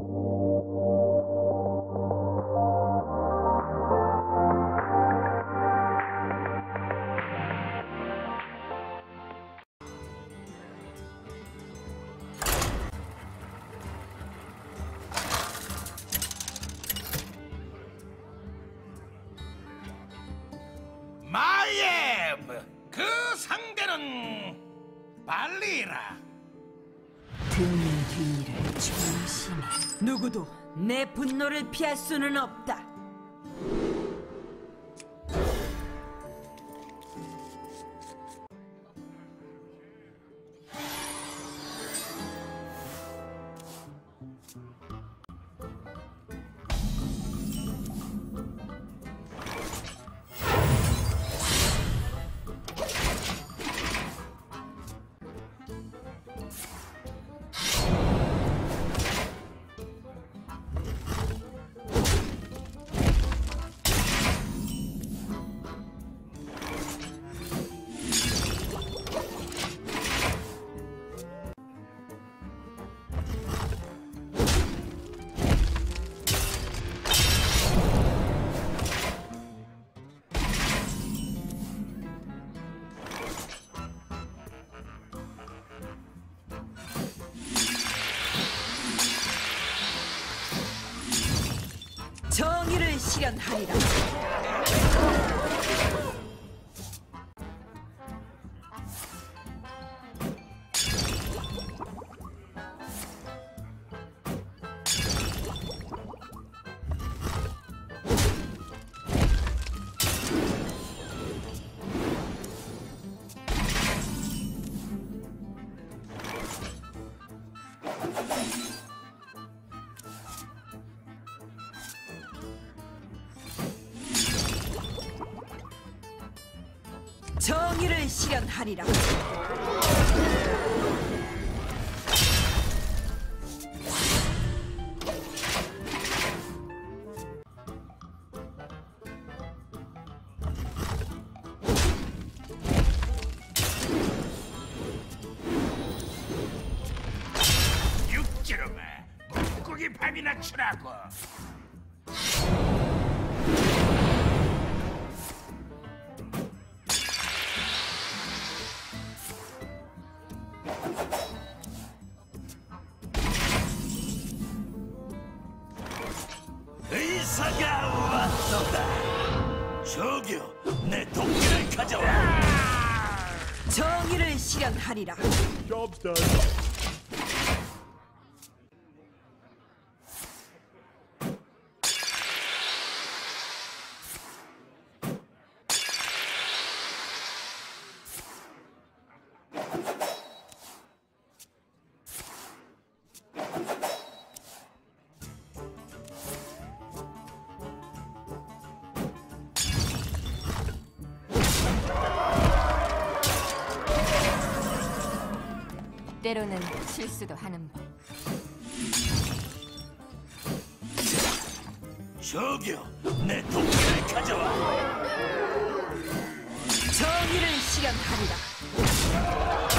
마엠! 그 상대는 발리라. 등 뒤를 조심해. 누구도 내 분노를 피할 수는 없다. 정의를 실현하리라. 정의를 실현하리라. 육지로마 물고기 밥이나 주라고. 의사가 왔도다. 저기요, 내 도끼를 가져와. 정의를 실현하리라. Job's done. 때로는 실수도 하는 법. 저기요, 내 도끼를 가져와. 정의를 실현하리라.